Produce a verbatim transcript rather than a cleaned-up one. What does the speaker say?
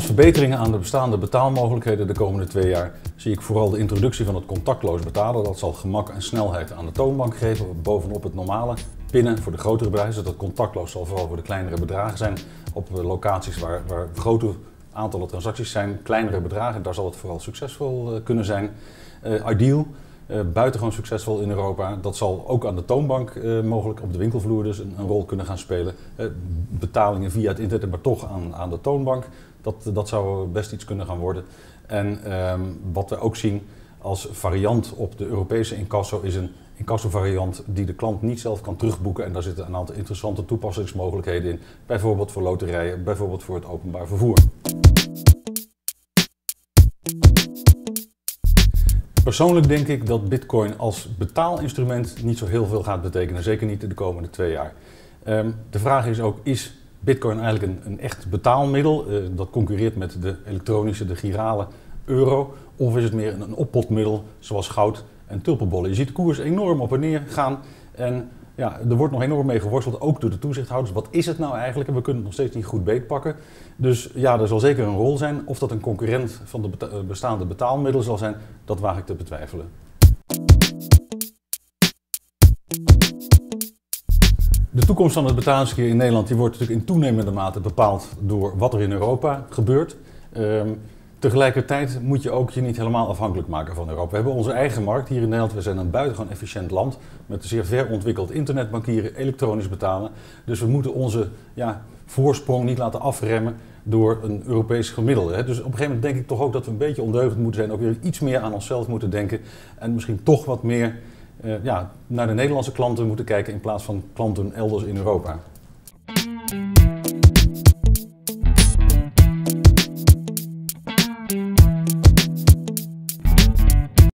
Als verbeteringen aan de bestaande betaalmogelijkheden de komende twee jaar zie ik vooral de introductie van het contactloos betalen. Dat zal gemak en snelheid aan de toonbank geven, bovenop het normale pinnen voor de grotere bedrijven. Dat contactloos zal vooral voor de kleinere bedragen zijn op locaties waar, waar grote aantallen transacties zijn. Kleinere bedragen, daar zal het vooral succesvol uh, kunnen zijn. Uh, Ideal, uh, buitengewoon succesvol in Europa. Dat zal ook aan de toonbank uh, mogelijk op de winkelvloer dus een, een rol kunnen gaan spelen. Uh, betalingen via het internet, maar toch aan, aan de toonbank. Dat, dat zou best iets kunnen gaan worden. En um, wat we ook zien als variant op de Europese incasso is een incasso-variant die de klant niet zelf kan terugboeken. En daar zitten een aantal interessante toepassingsmogelijkheden in. Bijvoorbeeld voor loterijen, bijvoorbeeld voor het openbaar vervoer. Persoonlijk denk ik dat Bitcoin als betaalinstrument niet zo heel veel gaat betekenen. Zeker niet in de komende twee jaar. Um, de vraag is ook, is Bitcoin eigenlijk een, een echt betaalmiddel uh, dat concurreert met de elektronische, de girale euro? Of is het meer een, een oppotmiddel zoals goud en tulpenbollen? Je ziet de koers enorm op en neer gaan en ja, er wordt nog enorm mee geworsteld, ook door de toezichthouders. Wat is het nou eigenlijk? En we kunnen het nog steeds niet goed beetpakken. Dus ja, er zal zeker een rol zijn. Of dat een concurrent van de beta- bestaande betaalmiddelen zal zijn, dat waag ik te betwijfelen. De toekomst van het betalingsverkeer in Nederland die wordt natuurlijk in toenemende mate bepaald door wat er in Europa gebeurt. Um, tegelijkertijd moet je ook je niet helemaal afhankelijk maken van Europa. We hebben onze eigen markt hier in Nederland. We zijn een buitengewoon efficiënt land met een zeer ver ontwikkeld internetbankieren, elektronisch betalen. Dus we moeten onze ja, voorsprong niet laten afremmen door een Europees gemiddelde. Hè. Dus op een gegeven moment denk ik toch ook dat we een beetje ondeugend moeten zijn. Ook weer iets meer aan onszelf moeten denken en misschien toch wat meer Uh, ja, naar de Nederlandse klanten moeten kijken in plaats van klanten elders in Europa.